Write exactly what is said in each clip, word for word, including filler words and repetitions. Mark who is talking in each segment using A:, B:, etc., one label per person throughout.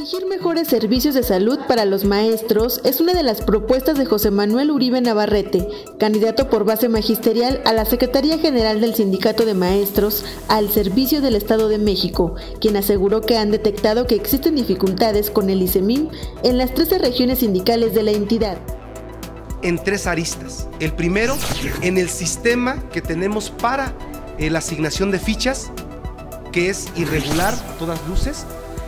A: Exigir mejores servicios de salud para los maestros es una de las propuestas de José Manuel Uribe Navarrete, candidato por base magisterial a la Secretaría General del Sindicato de Maestros al servicio del Estado de México, quien aseguró que han detectado que existen dificultades con el ICEMIM en las trece regiones sindicales de la entidad.
B: En tres aristas. El primero, en el sistema que tenemos para eh, la asignación de fichas, que es irregular a todas luces.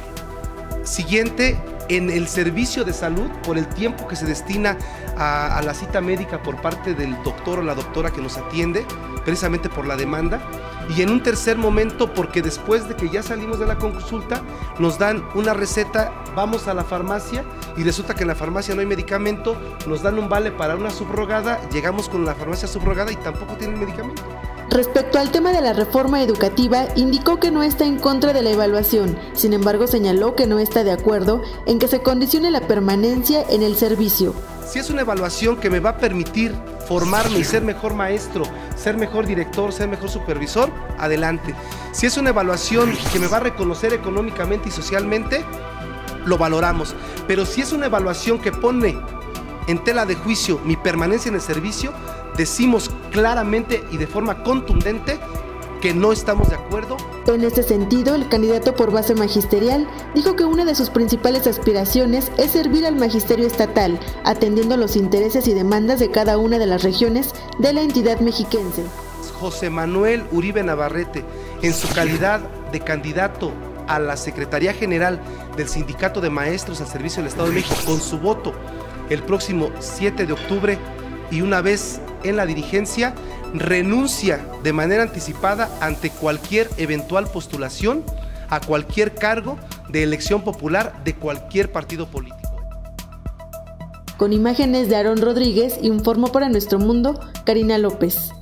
B: Siguiente, en el servicio de salud, por el tiempo que se destina a, a la cita médica por parte del doctor o la doctora que nos atiende, precisamente por la demanda. Y en un tercer momento, porque después de que ya salimos de la consulta, nos dan una receta, vamos a la farmacia y resulta que en la farmacia no hay medicamento, nos dan un vale para una subrogada, llegamos con la farmacia subrogada y tampoco tienen medicamento.
A: Respecto al tema de la reforma educativa, indicó que no está en contra de la evaluación, sin embargo señaló que no está de acuerdo en que se condicione la permanencia en el servicio.
B: Si es una evaluación que me va a permitir formarme y ser mejor maestro, ser mejor director, ser mejor supervisor, adelante. Si es una evaluación que me va a reconocer económicamente y socialmente, lo valoramos. Pero si es una evaluación que pone en tela de juicio mi permanencia en el servicio, decimos claramente y de forma contundente que no estamos de acuerdo.
A: En este sentido, el candidato por base magisterial dijo que una de sus principales aspiraciones es servir al magisterio estatal, atendiendo los intereses y demandas de cada una de las regiones de la entidad mexiquense.
B: José Manuel Uribe Navarrete, en su calidad de candidato a la Secretaría General del Sindicato de Maestros al Servicio del Estado de México, con su voto el próximo siete de octubre, y una vez en la dirigencia, renuncia de manera anticipada ante cualquier eventual postulación a cualquier cargo de elección popular de cualquier partido político.
A: Con imágenes de Aarón Rodríguez, informó para Nuestro Mundo, Karina López.